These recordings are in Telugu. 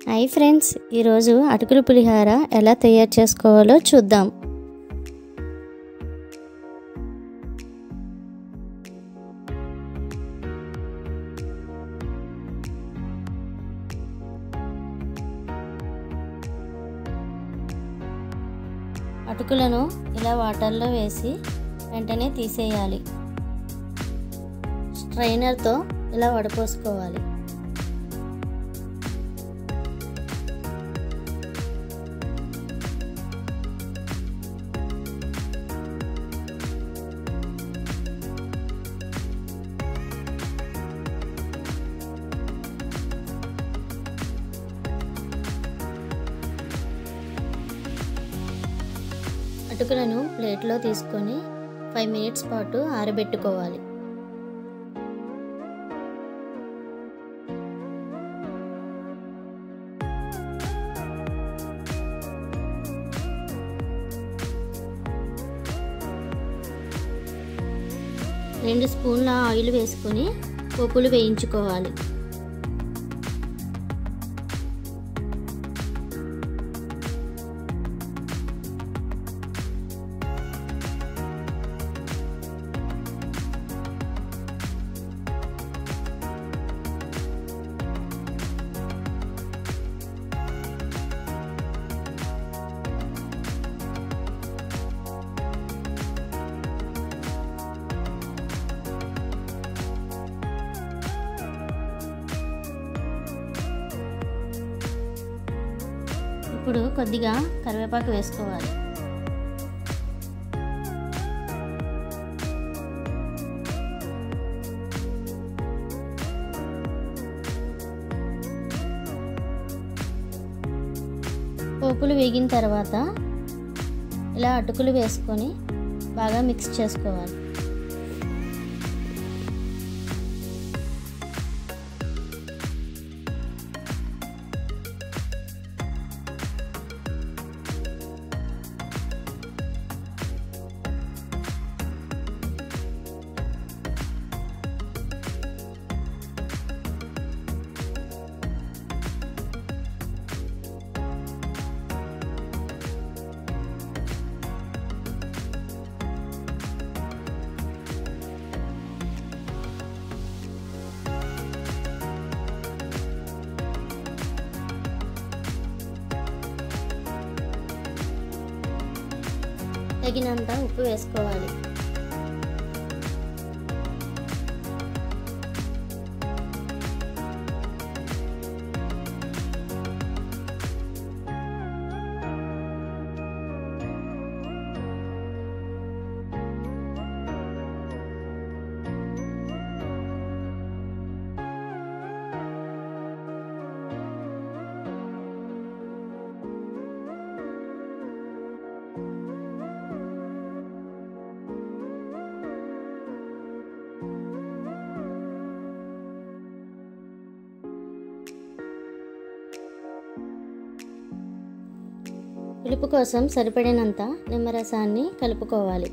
హాయ్ ఫ్రెండ్స్, ఈరోజు అటుకుల పులిహోర ఎలా తయారు చేసుకోవాలో చూద్దాం. అటుకులను ఇలా వాటర్లో వేసి వెంటనే తీసేయాలి. స్ట్రైనర్తో ఇలా వడపోసుకోవాలి. అటుకులను ప్లేట్లో తీసుకొని 5 మినిట్స్ పాటు ఆరబెట్టుకోవాలి. రెండు స్పూన్ల ఆయిల్ వేసుకొని పోపులు వేయించుకోవాలి. ఇప్పుడు కొద్దిగా కరివేపాకు వేసుకోవాలి. పోపులు వేగిన తర్వాత ఇలా అటుకులు వేసుకొని బాగా మిక్స్ చేసుకోవాలి. తగినంత ఉప్పు వేసుకోవాలి. పులుపు కోసం సరిపడినంత నిమ్మరసాన్ని కలుపుకోవాలి.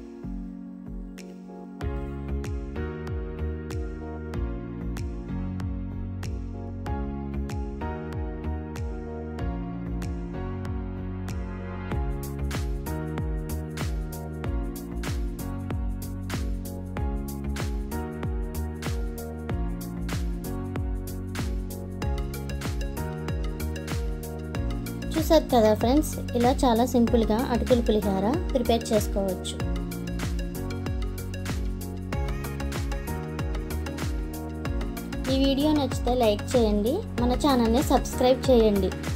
చూసారు కదా ఫ్రెండ్స్, ఇలా చాలా సింపుల్గా అటుకుల పులిహోర ప్రిపేర్ చేసుకోవచ్చు. ఈ వీడియో నచ్చితే లైక్ చేయండి, మన ఛానల్ని సబ్స్క్రైబ్ చేయండి.